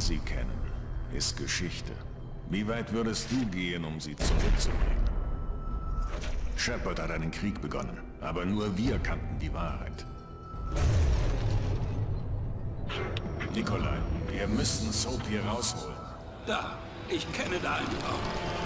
sie kennen, ist Geschichte. Wie weit würdest du gehen, um sie zurückzubringen? Shepard hat einen Krieg begonnen, aber nur wir kannten die Wahrheit. Nikolai, wir müssen Soap hier rausholen. Da, ich kenne da einen Raum.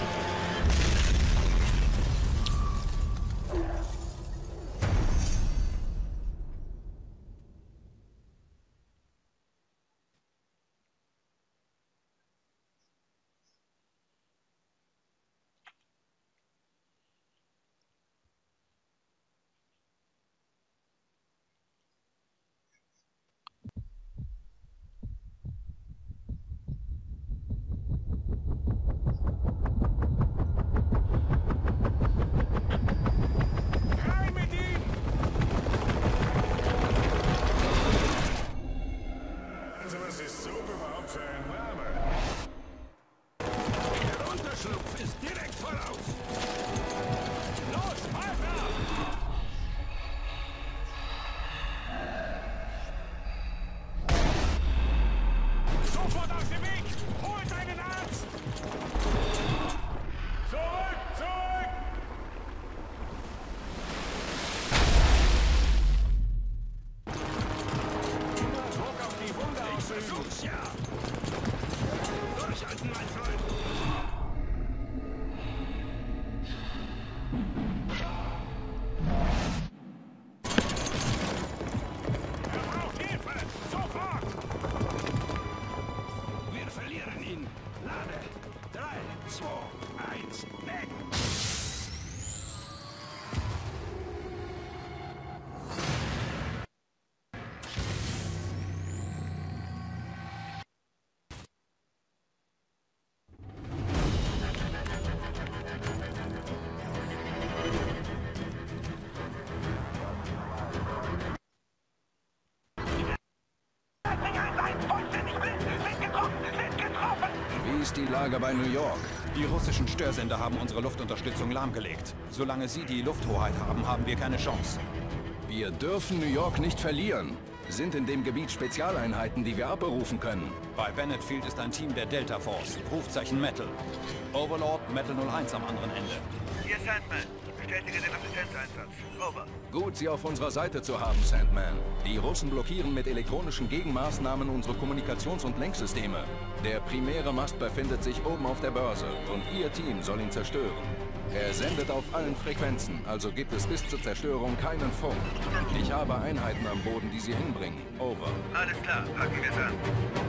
Wie ist die Lage bei New York? Die russischen Störsender haben unsere Luftunterstützung lahmgelegt. Solange sie die Lufthoheit haben, haben wir keine Chance. Wir dürfen New York nicht verlieren. Sind in dem Gebiet Spezialeinheiten, die wir abberufen können. Bei Bennett Field ist ein Team der Delta Force, Rufzeichen Metal. Overlord Metal 01 am anderen Ende. Hier Sandman. Bestätige den Assistenzeinsatz. Over. Gut, Sie auf unserer Seite zu haben, Sandman. Die Russen blockieren mit elektronischen Gegenmaßnahmen unsere Kommunikations- und Lenksysteme. Der primäre Mast befindet sich oben auf der Börse und Ihr Team soll ihn zerstören. Er sendet auf allen Frequenzen, also gibt es bis zur Zerstörung keinen Funk. Ich habe Einheiten am Boden, die Sie hinbringen. Over. Alles klar, packen wir's an.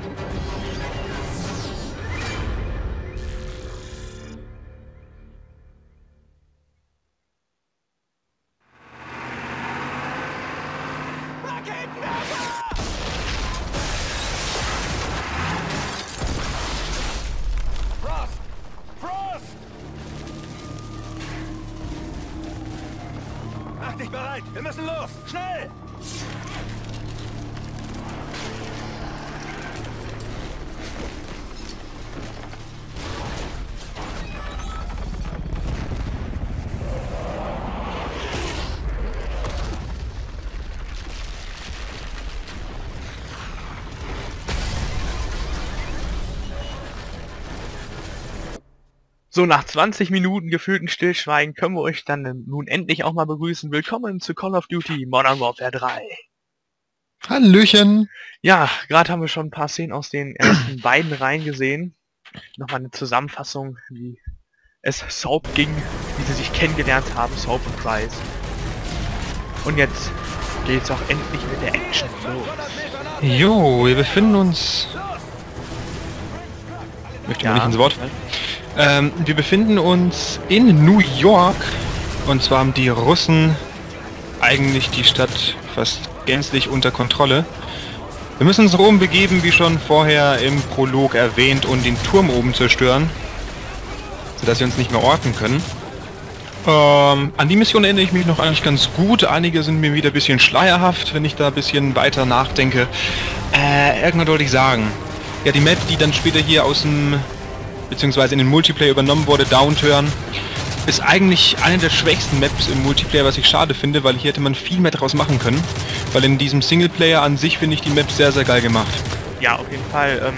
Mach dich bereit! Wir müssen los! Schnell! So, nach 20 Minuten gefühlten Stillschweigen können wir euch dann nun endlich auch mal begrüßen. Willkommen zu Call of Duty Modern Warfare 3. Hallöchen! Ja, gerade haben wir schon ein paar Szenen aus den ersten beiden Reihen gesehen. Nochmal eine Zusammenfassung, wie es Soap ging, wie sie sich kennengelernt haben, Soap und Price. Und jetzt geht's auch endlich mit der Action los. Jo, wir befinden uns... Ich möchte mal nicht ins Wort fallen. Wir befinden uns in New York und zwar haben die Russen eigentlich die Stadt fast gänzlich unter Kontrolle. Wir müssen uns nach oben begeben, wie schon vorher im Prolog erwähnt, und den Turm oben zerstören, sodass sie uns nicht mehr orten können. An die Mission erinnere ich mich noch eigentlich ganz gut. Einige sind mir wieder ein bisschen schleierhaft, wenn ich da ein bisschen weiter nachdenke. Irgendwann wollte ich sagen, ja, die Map, die dann später hier aus dem beziehungsweise in den Multiplayer übernommen wurde, Downturn, ist eigentlich eine der schwächsten Maps im Multiplayer, was ich schade finde, weil hier hätte man viel mehr draus machen können. Weil in diesem Singleplayer an sich finde ich die Map sehr, sehr geil gemacht. Ja, auf jeden Fall.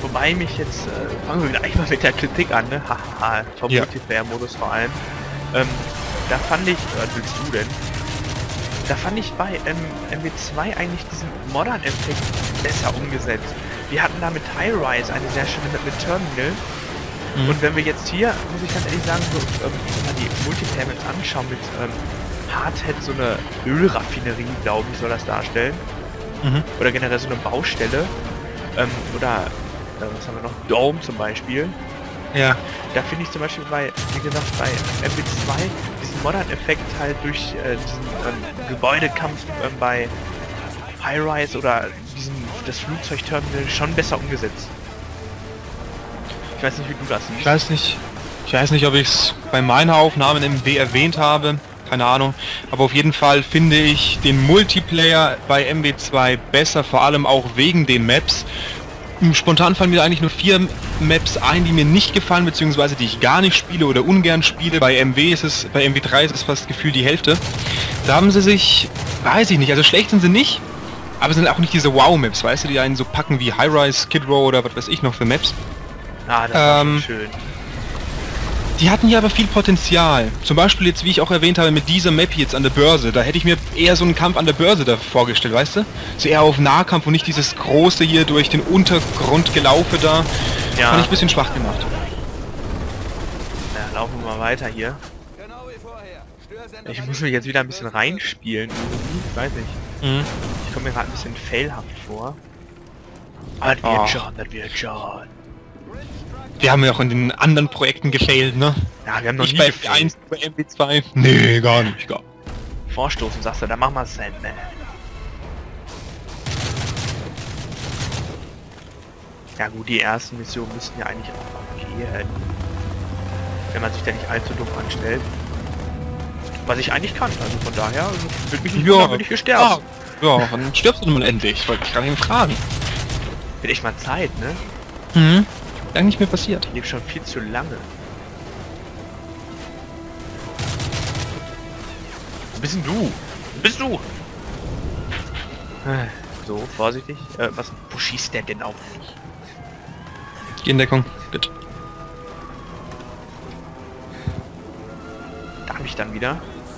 Wobei mich jetzt, fangen wir gleich mal mit der Kritik an, ne? Haha, vom Ja. Multiplayer-Modus vor allem. Da fand ich, was willst du denn? Da fand ich bei MW2 eigentlich diesen Modern-Effekt besser umgesetzt. Wir hatten da mit High Rise eine sehr schöne mit Terminal. Und wenn wir jetzt hier, muss ich ganz ehrlich sagen, so, wenn man die Multiplayer-Maps anschauen mit Hardhead, so eine Ölraffinerie, glaube ich, soll das darstellen. Oder generell so eine Baustelle. Oder, was haben wir noch? Dome zum Beispiel. Ja. Da finde ich zum Beispiel bei, wie gesagt, bei MW2 diesen Modern-Effekt halt durch diesen Gebäudekampf bei High-Rise oder das Flugzeugterminal schon besser umgesetzt. Ich weiß nicht, wie du das siehst. Ich weiß nicht, ob ich es bei meiner Aufnahme in MW erwähnt habe. Keine Ahnung. Aber auf jeden Fall finde ich den Multiplayer bei MW2 besser, vor allem auch wegen den Maps. Spontan fallen mir eigentlich nur 4 Maps ein, die mir nicht gefallen, beziehungsweise die ich gar nicht spiele oder ungern spiele. Bei MW3 ist es fast gefühlt die Hälfte. Da haben sie sich, weiß ich nicht, also schlecht sind sie nicht, aber es sind auch nicht diese Wow-Maps, weißt du, die einen so packen wie High Rise, Skid Row oder was weiß ich noch für Maps. Ah, das war schon schön. Die hatten hier aber viel Potenzial. Zum Beispiel jetzt, wie ich auch erwähnt habe, mit dieser Map jetzt an der Börse. Da hätte ich mir eher so einen Kampf an der Börse da vorgestellt, weißt du? So eher auf Nahkampf und nicht dieses große hier durch den Untergrund gelaufe da. Ja. Fand ich ein bisschen schwach gemacht. Ja, laufen wir mal weiter hier. Ich muss mich jetzt wieder ein bisschen reinspielen. Ich weiß nicht. Ich komme mir gerade ein bisschen failhaft vor. Aber das wird schon, das wird schon. Wir haben ja auch in den anderen Projekten gefailt, ne? Ja, wir haben noch Nicht nie bei gefailt. MW1, bei MW2. Nee, gar nicht, gar. Vorstoßen, sagst du, dann machen wir Sandman. Ja gut, die ersten Missionen müssten ja eigentlich auch gehen. Wenn man sich da nicht allzu dumm anstellt. Was ich eigentlich kann, also von daher würde mich nicht wundern, wenn ich hier sterbe. Ja, dann stirbst du nun mal endlich. Wollte ich gerade eben fragen. Wird echt mal Zeit, ne? Lange nicht mehr passiert. Ich lebe schon viel zu lange. Wo bist denn du? Wo bist du? So, vorsichtig. Wo schießt der denn auf mich? Geh in Deckung, bitte. Da hab ich dann wieder.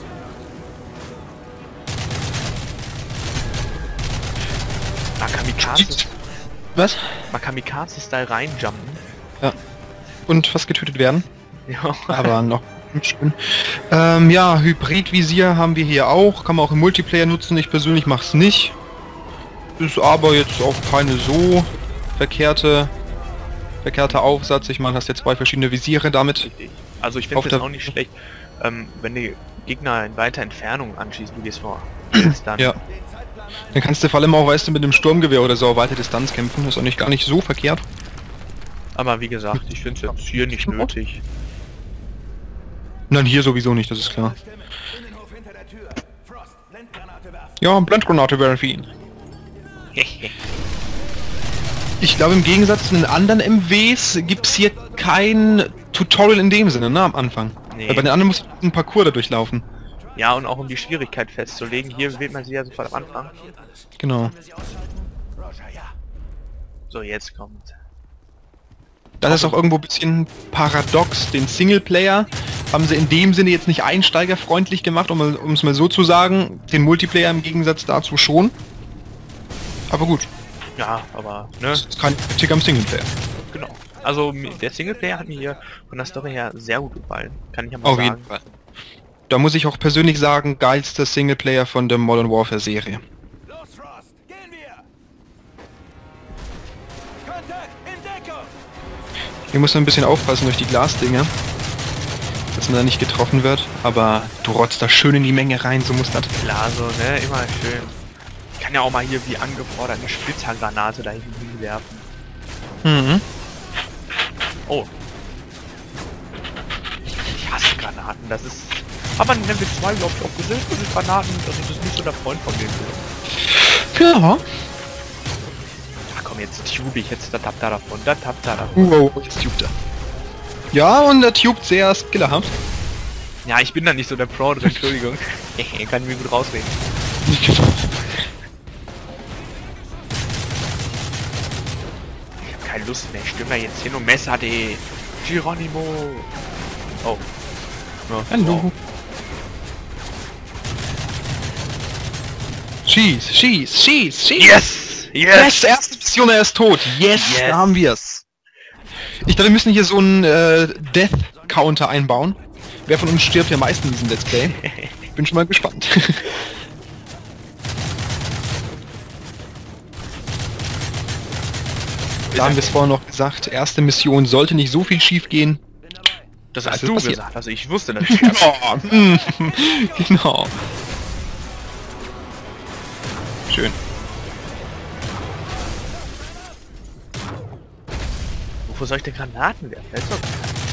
Kamikaze. Was? Mal Kamikaze-Style reinjumpen. Ja. Und fast getötet werden. Ja. Aber noch nicht schön. Ja, Hybridvisier haben wir hier auch. Kann man auch im Multiplayer nutzen. Ich persönlich mache es nicht. Ist aber jetzt auch keine so verkehrter Aufsatz. Ich meine, hast jetzt 2 verschiedene Visiere damit. Richtig. Also ich finde es auch nicht schlecht, wenn die Gegner in weiter Entfernung anschießen, du gehst vor. Dann. Ja. Dann kannst du vor allem auch, weißt du, mit einem Sturmgewehr oder so auf weite Distanz kämpfen. Ist auch nicht gar nicht so verkehrt. Aber wie gesagt, ich finde es jetzt hier nicht nötig. Nein, hier sowieso nicht, das ist klar. Ja, Blendgranate wäre für ihn. Ich glaube, im Gegensatz zu den anderen MWs gibt es hier kein Tutorial in dem Sinne, ne, am Anfang. Nee. Weil bei den anderen muss ein Parcours da durchlaufen. Ja, und auch um die Schwierigkeit festzulegen. Hier wählt man sie ja sofort am Anfang. Genau. So, jetzt kommt. Das ist auch irgendwo ein bisschen paradox. Den Singleplayer haben sie in dem Sinne jetzt nicht einsteigerfreundlich gemacht, um es mal so zu sagen. Den Multiplayer im Gegensatz dazu schon. Aber gut. Ja, aber, ne? Das ist kein Kritik am Singleplayer. Genau. Also, der Singleplayer hat mir hier von der Story her sehr gut gefallen. Kann ich ja mal Auf sagen. jeden Fall. Da muss ich auch persönlich sagen, geilster Singleplayer von der Modern Warfare Serie. Los, Frost! Gehen wir! Kontakt! In Deckung! Hier muss man ein bisschen aufpassen durch die Glasdinger, dass man da nicht getroffen wird. Aber du rotzt da schön in die Menge rein, so muss das. Klar, so, ne? Immer schön. Ich kann ja auch mal hier wie angefordert eine Splitzergranate da hinten werfen. Mhm. Oh. Ich hasse Granaten, das ist... Aber in MW2 glaube ich auch gesehen, diese Granaten, also das ist nicht so der Freund von denen. Ja. Ach komm, jetzt tube ich, jetzt das habt ihr davon, das habt ihr davon. Wow, jetzt tubt er. Ja, und er tubt sehr skillerhaft. Ja, ich bin da nicht so der Pro drin, Entschuldigung. Kann ich mir gut rausreden. Ich habe keine keine Lust mehr. Stürmen wir jetzt hin und Messer de Geronimo. Oh. Ja, Hallo. wow. Schieß, schieß, schieß, schieß! Yes! Yes! Erste Mission, er ist tot! Yes! Yes. Da haben wir's! Ich dachte, wir müssen hier so einen Death-Counter einbauen. Wer von uns stirbt ja meist in diesem Let's Play? Bin schon mal gespannt. Da haben wir es vorhin noch gesagt, erste Mission sollte nicht so viel schief gehen. Das hast Also du passiert. gesagt, also ich wusste das nicht. Genau. Schön. Wofür soll ich denn Granaten werfen? Das ist doch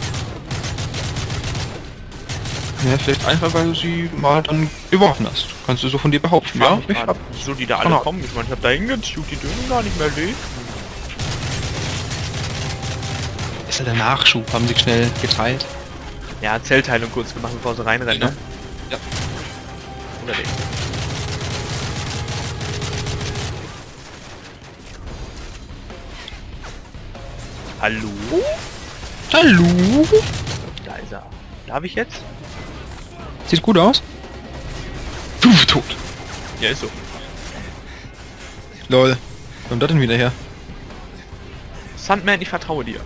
Ja, vielleicht einfach, weil du sie mal dann geworfen hast. Kannst du so von dir behaupten, ja? ich grad, so die da alle Genau. kommen. Ich meine, ich hab da hingezogen, die dürfen gar nicht mehr leben. Ist ja der Nachschub, haben sich schnell geteilt. Ja, Zellteilung kurz gemacht, bevor sie reinrennen, ne? Ja. Oder den. Hallo? Hallo? Da ist er. Darf ich jetzt? Sieht gut aus. Puh, tot. Ja, ist so. Lol. Wo kommt das denn wieder her? Sandman, ich vertraue dir.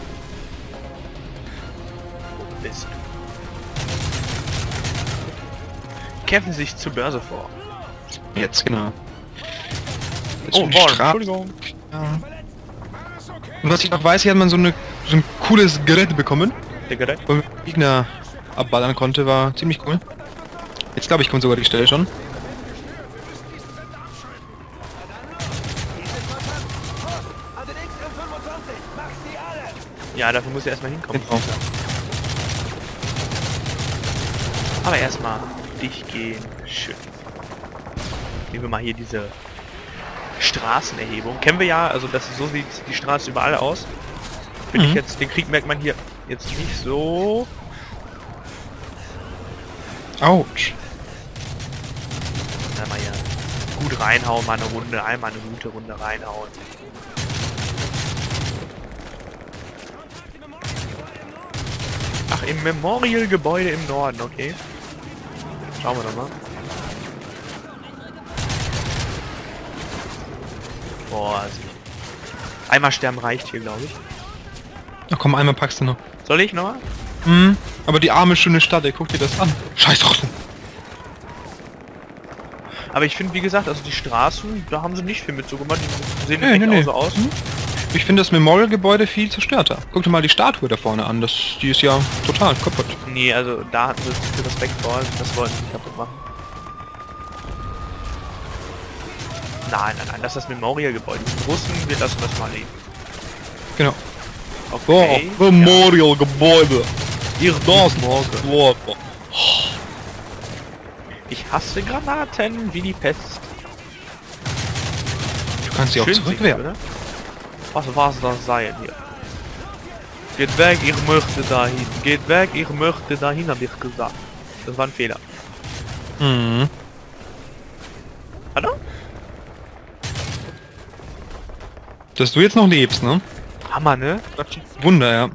Wo bist du? Kämpfen sich zur Börse vor. Jetzt, genau. Jetzt Oh, schon Born, Straf- Entschuldigung. Ja. Und was ich noch weiß, hier hat man so ein cooles Gerät bekommen, Der Gerät. wo man Gegner abballern konnte, war ziemlich cool. Jetzt glaube ich kommt sogar die Stelle schon. An den XM25! Mach sie alle! Ja, dafür muss er erstmal hinkommen. Genau. Aber erstmal dich gehen. Schön. Nehmen wir mal hier diese Straßenerhebung. Kennen wir ja, also das so sieht die Straße überall aus. Finde ich jetzt, den Krieg merkt man hier jetzt nicht so. Autsch. Einmal hier gut reinhauen, mal eine Runde, einmal eine gute Runde reinhauen. Ach, im Memorial-Gebäude im Norden, okay. Schauen wir doch mal. Boah, also einmal sterben reicht hier, glaube ich. Na komm, einmal packst du noch. Soll ich nochmal? Hm, aber die arme schöne Stadt, ey, guck dir das an. Scheiß Russen. Aber ich finde, wie gesagt, also die Straßen, da haben sie nicht viel mit so gemacht. Die sehen Nee, echt nee, auch so aus. Ich finde das Memorial-Gebäude viel zerstörter. Guck dir mal die Statue da vorne an, die ist ja total kaputt. Nee, also da hatten sie viel Respekt vor, das wollten sie nicht kaputt machen. Nein, nein, nein, das ist das Memorial-Gebäude. Die Russen, wir lassen das mal leben. Genau. Okay. Memorial-Gebäude. Ihr Das morgen. Ich hasse Granaten wie die Pest. Du kannst sie auch Schön zurückwerfen. singen, oder? Was war's das sein hier? Geht weg, ich möchte dahin. Geht weg, ich möchte dahin, hab ich gesagt. Das war ein Fehler. Mhm. Hallo? Dass du jetzt noch lebst, ne? Hammer, ne? Wunder, ja.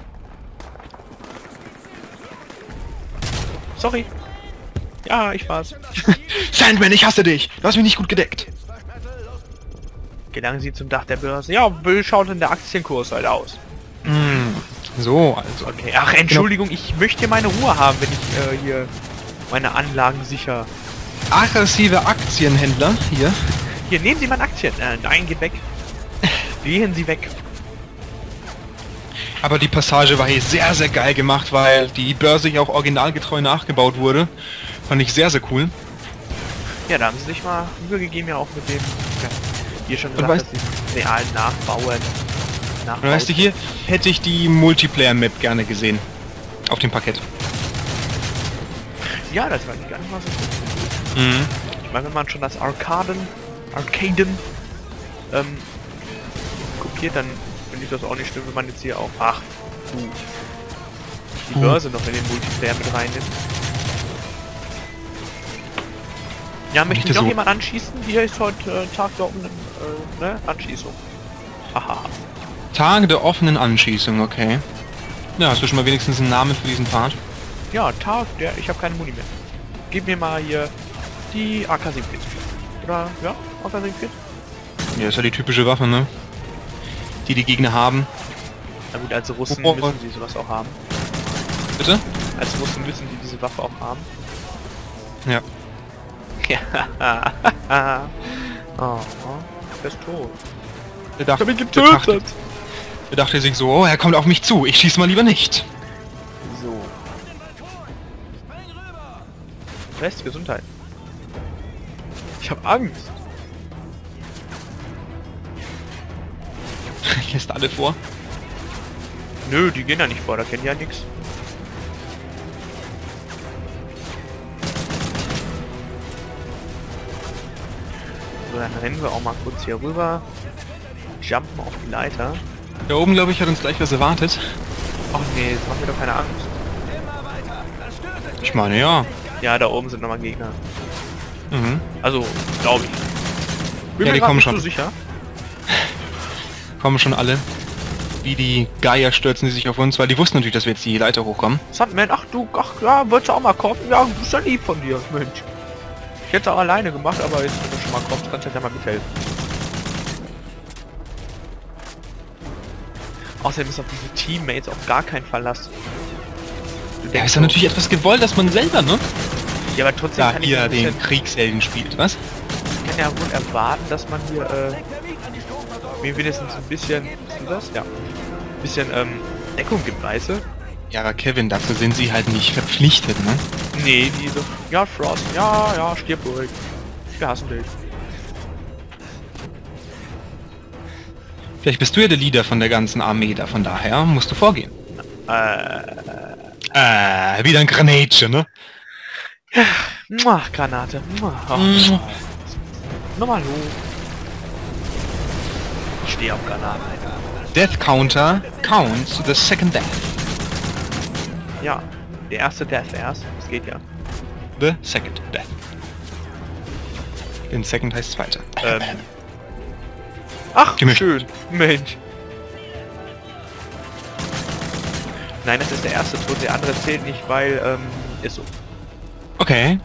Sorry. Ja, ich war's. Sandman, ich hasse dich! Du hast mich nicht gut gedeckt. Gelangen Sie zum Dach der Börse. Ja, wie schaut denn der Aktienkurs halt aus? Hm. So, also. Okay, ach, Entschuldigung, ich möchte hier meine Ruhe haben, wenn ich hier meine Anlagen sicher... Aggressive Aktienhändler hier. Hier, nehmen Sie meine Aktien. Nein, geht weg. Gehen Sie weg. Aber die Passage war hier sehr, sehr geil gemacht, weil die Börse hier auch originalgetreu nachgebaut wurde. Fand ich sehr, sehr cool. Ja, da haben Sie sich mal Mühe gegeben, ja auch mit dem... Ja, hier schon Und gesagt, weißt- dass Sie realen Nachbauen... Und weißt du, hier hätte ich die Multiplayer-Map gerne gesehen. Auf dem Parkett. Ja, das war gar nicht mal so gut. Mhm. Ich meine, wenn man schon das Arcaden kopiert, dann finde ich das auch nicht schlimm, wenn man jetzt hier auch... Ach, die Börse noch in den Multiplayer mit reinnimmt. Ja, möchte Nicht mich noch so- jemand anschießen? Hier ist heute Tag der offenen Anschießung. Haha. Tage der offenen Anschießung, okay. Ja, hast du schon mal wenigstens einen Namen für diesen Part? Ja, Tag, ich habe keine Muni mehr. Gib mir mal hier die AK-47. Oder, ja, AK-47? Ja, ist ja die typische Waffe, ne? Die die Gegner haben. Na gut, als Russen Oh, müssen sie sowas auch haben. Bitte? Als Russen müssen die diese Waffe auch haben. Ja. Ja. Oh, der ist tot. Der dachte, Ich hab ihn getötet! Er dachte sich so, oh, er kommt auf mich zu, ich schieß mal lieber nicht. So. Rest Gesundheit. Ich hab Angst. Lässt alle vor. Nö, die gehen ja nicht vor, da kennen die ja nix. So, dann rennen wir auch mal kurz hier rüber. Jumpen auf die Leiter. Da oben, glaube ich, hat uns gleich was erwartet. Ach nee, jetzt machen wir doch keine Angst. Ich meine, ja. Ja, da oben sind nochmal Gegner. Mhm. Also, glaube ich. Bin Ja, mir die grad kommen nicht schon. so sicher. Kommen schon alle. Wie die Geier stürzen sie sich auf uns, weil die wussten natürlich, dass wir jetzt die Leiter hochkommen. Sandman, ach ja, wolltest du auch mal kommen? Ja, ist ja lieb von dir, Mensch. Ich hätte es auch alleine gemacht, aber jetzt, wenn du schon mal kommst, kannst du ja mal mithelfen. Außerdem ist auf diese Teammates auf gar keinen Verlass. Du Ja, denkst ist ja natürlich etwas gewollt, dass man selber, ne? ja, aber trotzdem Da kann ich hier ein bisschen, den Kriegshelden spielt, was? ich kann ja wohl erwarten, dass man hier, mir wenigstens ein bisschen, siehst du das? Ja. Ein bisschen, Deckung gibt, weißt du? Ja, aber Kevin, dafür sind sie halt nicht verpflichtet, ne? Nee, die so, ja, Frost, ja, stirb ruhig. Wir hassen dich. Vielleicht bist du ja der Leader von der ganzen Armee da, von daher musst du vorgehen. Wieder ein Granatchen, ne? Muah, Granate. Muah. Oh. Mm. Nochmal hoch. Ich stehe auf Granaten. Death Counter counts the second death. Ja, der erste Death erst. Das geht ja. The second death. Den second heißt zweiter. Ach, Gemischt. schön. Mensch. Nein, das ist der erste Tod. Der andere zählt nicht, weil, ist so. Okay.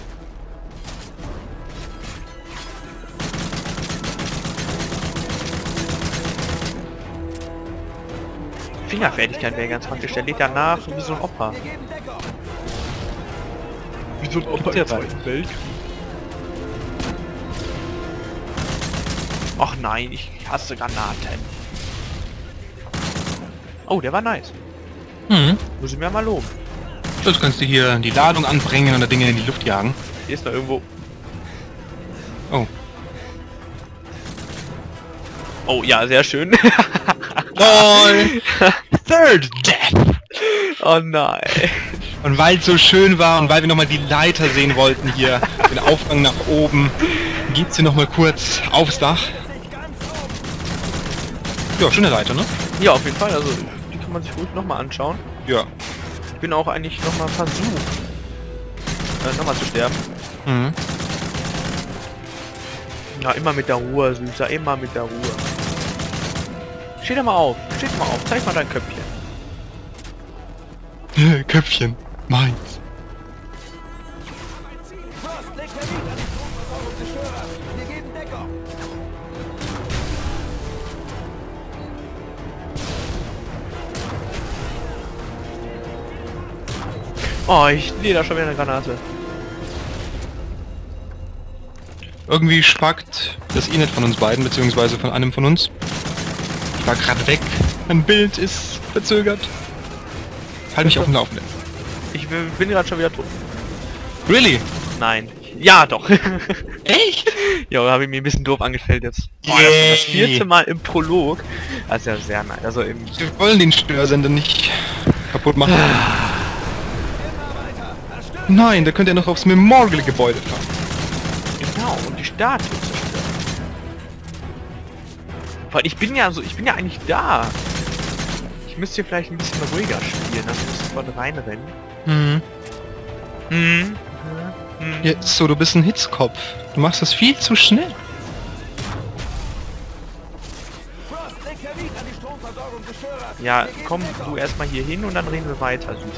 Fingerfertigkeit wäre ganz praktisch. Der lädt ja nach wie so ein Opa. Wie so ein Opa im Zweiten Weltkrieg. Ach nein, ich hasse Granaten. Oh, der war nice. Hm. Muss ich mir mal loben. Jetzt kannst du hier die Ladung anbringen und das Ding in die Luft jagen. Hier ist noch irgendwo... Oh. Oh ja, sehr schön. LOL! Third Death! Oh nein. Und weil es so schön war und weil wir nochmal die Leiter sehen wollten hier, den Aufgang nach oben, geht's hier nochmal kurz aufs Dach. Ja, schöne Leiter, ne? Ja, auf jeden Fall. Also, die kann man sich ruhig nochmal anschauen. Ja. Ich bin auch eigentlich nochmal versucht, nochmal zu sterben. Mhm. Ja, immer mit der Ruhe, Süßer, immer mit der Ruhe. Steh da mal auf, zeig mal dein Köpfchen. Köpfchen. Meins. Frost, leg Termin an die Stromversorgungszerstörer. Wir geben Deckung. Oh, ich sehe da schon wieder eine Granate. Irgendwie spackt das nicht von uns beiden, beziehungsweise von einem von uns. Ich war gerade weg. Mein Bild ist verzögert. Halt mich auf dem Laufenden. Ich bin gerade schon wieder tot. Really? Nein. Ja, doch. Echt? Ja, habe ich mir ein bisschen doof angestellt jetzt. Oh, das Yay. ist das 4. Mal im Prolog. Das ist ja sehr nice. Also im... Wir wollen den Störsender nicht kaputt machen. Nein, da könnt ihr noch aufs Memorial-Gebäude fahren. Genau, und die Statue zerstören. Weil ich bin ja eigentlich da. Ich müsste hier vielleicht ein bisschen ruhiger spielen, dann müsste ich von reinrennen. Mhm. Mhm. Jetzt so, du bist ein Hitzkopf. Du machst das viel zu schnell. Frost, leg Termin an die Stromversorgungszerstörer. Ja, komm du erstmal hier hin und dann reden wir weiter, Süßer.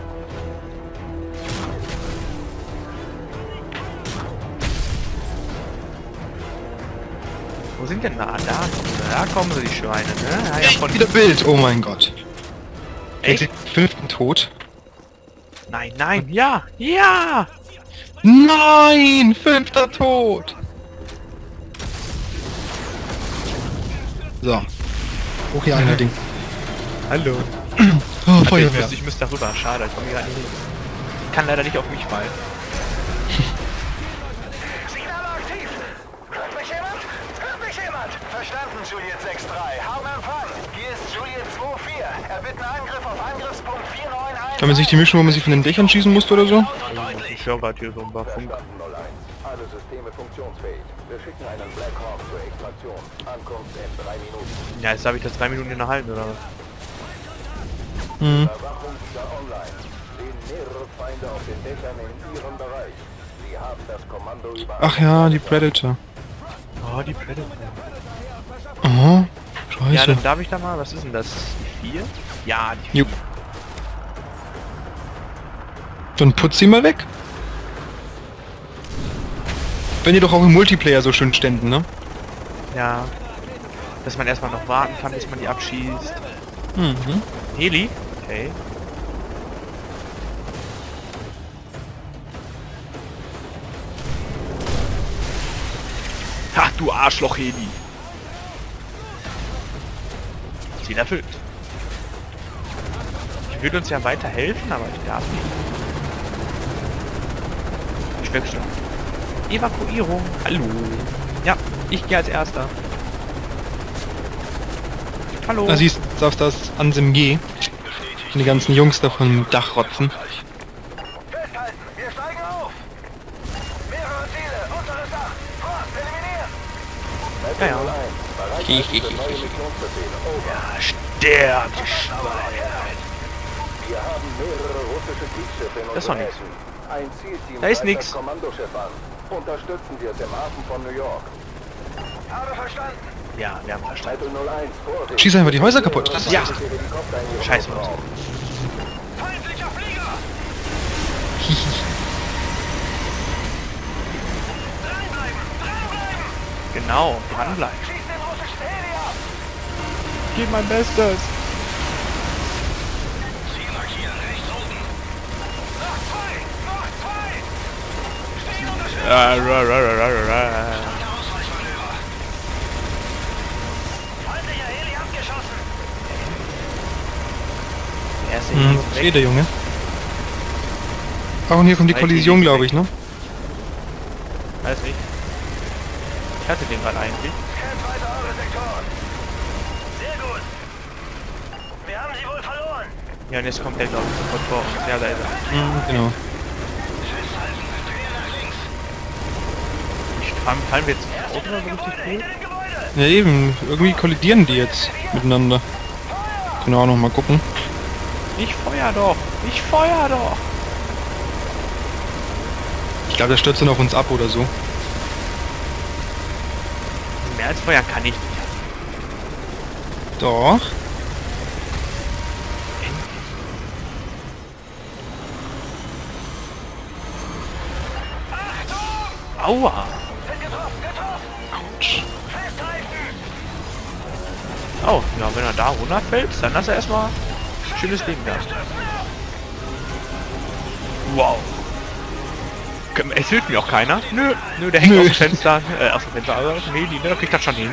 Wo sind denn da? Da kommen sie, die Schweine, ne? Ja, ja, von Wieder Bild, oh mein Gott. Echt? Den 5. Tod. Nein, nein, ja! Ja! Nein! 5. Tod! So. Hoch hier einer Ding. Hallo. Oh, Feuerwehr. Ich müsste darüber, schade, ich komme hier gar nicht hin. Ich kann leider nicht auf mich fallen. Signal aktiv! Hört mich jemand? Hört mich jemand? Verstanden, Juliet 6-3. Haben Empfang. Hier ist Juliet 2-4. Erbitten Angriff auf Angriffspunkt 491. Kann man sich die mischen, wo man sie von den Dächern schießen musste oder so? Ich höre gerade hier so ein paar Funk. Alle Systeme funktionsfähig. Wir schicken einen Black Hawk zur Extraktion. Ankunft in 3 Minuten. Ja, jetzt habe ich das 3 Minuten in der Hallen, oder was? Hm. Überwachung wieder online. Sehen mehrere Feinde auf den Dächern in ihrem Bereich. Sie haben das Kommando über... Ach ja, die Predator. Oh, die Predator. Oh, Ja, scheiße. dann darf ich da mal, was ist denn das? Die 4? Ja, die 4. Jupp. Dann putz sie mal weg. Wenn die doch auch im Multiplayer so schön ständen, ne? Ja. Dass man erstmal noch warten kann, bis man die abschießt. Mhm. Heli? Okay. Ha, du Arschloch, Heli! Ziel erfüllt. Ich würde uns ja weiterhelfen, aber ich darf nicht. Ich wechsle. Evakuierung. Hallo. Ja, ich gehe als Erster. Hallo. Da siehst du auf das Ansim-G. Und die ganzen Jungs da vom Dach rotzen. Festhalten! Wir steigen auf! Mehrere Ziele! Unteres Dach! Frost, eliminieren! Ja, ja. Bereit für neue Missionsbefehle. Over. Ja, sterbt, die Schweine. Wir haben mehrere russische Kriegsschiffe in Das ist doch unseren nix. Häfen. Ein Zielteam Da ist greift nix. das Kommandoschiff an. Unterstützen wir es im Hafen von New York. Habe verstanden! Ja, wir haben verstanden. Title 01, Vorsicht. Schieß einfach die Häuser kaputt. Das ist Ja. Helikopter in ihrem Scheiß Luftraum. Feindlicher Flieger! Dranbleiben! Dranbleiben! Genau, dranbleiben. Schieß den russischen Heli ab! Gib mein Bestes. Ziel markieren, rechts oben! Noch zwei! Noch zwei! Stehen unter Schutz! Ausweichmanöver! Feindlicher Heli abgeschossen! Der erste Hm, Heli was ist steht weg. der Junge? Ach, und hier kommt die Zwei Kollision, Helis glaube weg. ich, ne? Weiß nicht. Ich hatte den gerade eigentlich. Scannt weiter eure Sektoren! Sehr gut! Wir haben sie wohl verloren! Ja, und jetzt kommt der, glaube ich, sofort vor uns. Ja, da ist er. Hm, genau. Festhalten! Quer nach links! Fallen wir jetzt ins Auto oder so richtig Gebäude! cool? Hinter dem Gebäude! Ja eben, irgendwie kollidieren die jetzt miteinander. Können wir auch noch mal gucken. Ich feuer doch! Ich feuer doch! Ich glaube, der stürzt dann auf uns ab oder so. Mehr als feuern kann ich nicht. Doch. Aua! Autsch. Oh, ja, wenn er da runterfällt, dann hast er erstmal ein schönes Leben gehabt. Wow. Es hilft mir auch keiner. Nö, nö, der hängt Nö. auf dem Fenster. Auf dem Fenster, aber nee, die der kriegt das schon hin.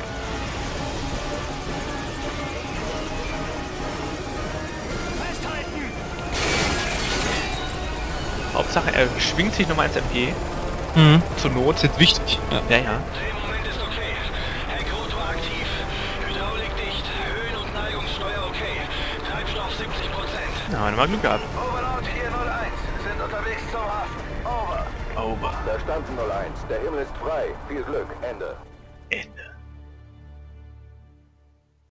Hauptsache, er schwingt sich nochmal ins MG. Mhm. Zur Not. Ist jetzt wichtig. Ja. Ja, ja. Drehmoment ist okay. Heckrotor aktiv. Hydraulik dicht. Höhen- und Neigungssteuer okay. Treibstoff 70%. Na, haben wir mal Glück gehabt. Overlord 401. Sind unterwegs zum Hafen. Over. Over. Verstanden 01. Der Himmel ist frei. Viel Glück. Ende. Ende.